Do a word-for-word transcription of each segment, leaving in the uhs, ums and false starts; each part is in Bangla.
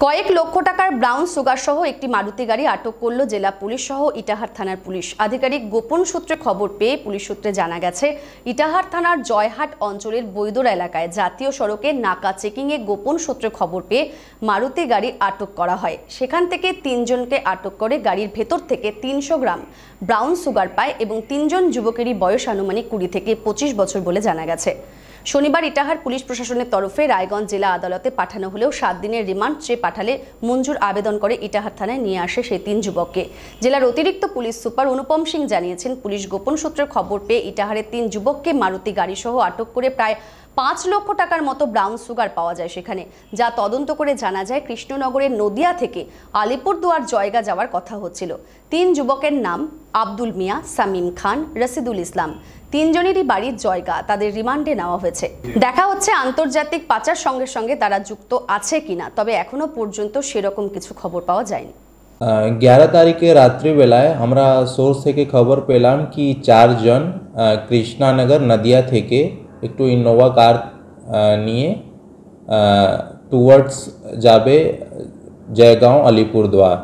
কয়েক লক্ষ টাকার ব্রাউন সুগার সহ একটি মারুতি গাড়ি আটক করল জেলা পুলিশ সহ ইটাহার থানার পুলিশ। আধিকারিক গোপন সূত্রে খবর পেয়ে পুলিশ সূত্রে জানা গেছে, ইটাহার থানার জয়হাট অঞ্চলের বৈদরা এলাকায় জাতীয় সড়কে নাকা চেকিংয়ে গোপন সূত্রে খবর পেয়ে মারুতি গাড়ি আটক করা হয়। সেখান থেকে তিনজনকে আটক করে গাড়ির ভেতর থেকে তিনশো গ্রাম ব্রাউন সুগার পায় এবং তিনজন যুবকেরই বয়স আনুমানিক কুড়ি থেকে পঁচিশ বছর বলে জানা গেছে। শনিবার ইটাহার পুলিশ প্রশাসনের তরফে রায়গঞ্জ জেলা আদালতে পাঠানো হলেও সাত দিনের রিমান্ড চেয়ে পাঠালে মঞ্জুর আবেদন করে ইটাহার থানায় নিয়ে আসে সেই তিন যুবককে। জেলার অতিরিক্ত পুলিশ সুপার অনুপম সিং জানিয়েছেন, পুলিশ গোপন সূত্রের খবর পেয়ে ইটাহারের তিন যুবককে মারুতি গাড়ি সহ আটক করে প্রায় পাঁচ লক্ষ টাকার মতো ব্রাউন সুগার পাওয়া যায় সেখানে, যা তদন্ত করে জানা যায় কৃষ্ণনগরের নদিয়া থেকে আলিপুরদুয়ার জয়গা যাওয়ার কথা হচ্ছিল। তিন যুবকের নাম আব্দুল মিয়া, সামিম খান, রশিদুল ইসলাম। তিনজনেরই বাড়ির জয়গা। তাদের রিমান্ডে নেওয়া হয়েছে। দেখা হচ্ছে আন্তর্জাতিক পাচার সঙ্গে সঙ্গে তারা যুক্ত আছে কিনা, তবে এখনো পর্যন্ত সেরকম কিছু খবর পাওয়া যায়নি। ग्यारह तारीखे रात्रि बेलाय हमरा सोर्स থেকে খবর পেলাম কি চারজন কৃষ্ণনগর নদিয়া থেকে একটু ইনোভা কার নিয়ে টুয়ার্ডস যাবে জয়গাঁও আলিপুরদুয়ার।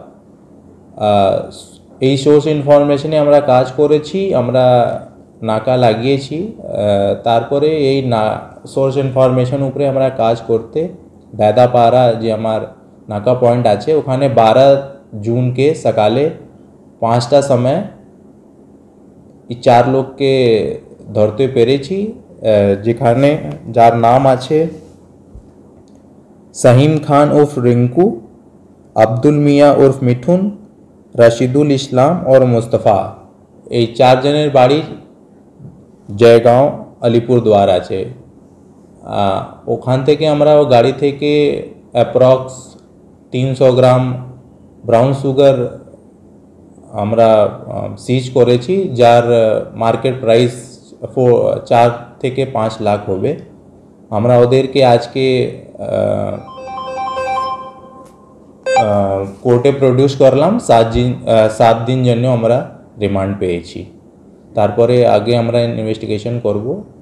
এই সোর্স ইনফরমেশনে আমরা কাজ করেছি, আমরা নাকা লাগিয়েছি। তারপরে এই না সোর্স ইনফরমেশন উপরে আমরা কাজ করতে বেদাপাড়া যে আমার নাকা পয়েন্ট আছে ওখানে बारह जून के सकाले पाँचटा समय चार लोग के धरते पेरेছি, যেখানে যার নাম আছে সাহিম খান উর্ফ রিঙ্কু, আব্দুল মিয়া উর্ফ মিঠুন, রশিদুল ইসলাম और মুস্তফা। এই চারজনের বাড়ি জয়গাঁও আলিপুরদুয়ার আছে। ওখান থেকে আমরা ও গাড়ি থেকে অ্যাপ্রক্স তিনশো গ্রাম ব্রাউন সুগার আমরা সিজ করেছি, যার মার্কেট প্রাইস চার থেকে পাঁচ লাখ হবে। আমরা ওদেরকে আজকে কোর্টে প্রডিউস করলাম। সাত দিন সাত দিন জন্য আমরা রিমান্ড পেয়েছি। তারপরে আগে আমরা ইনভেস্টিগেশন করব।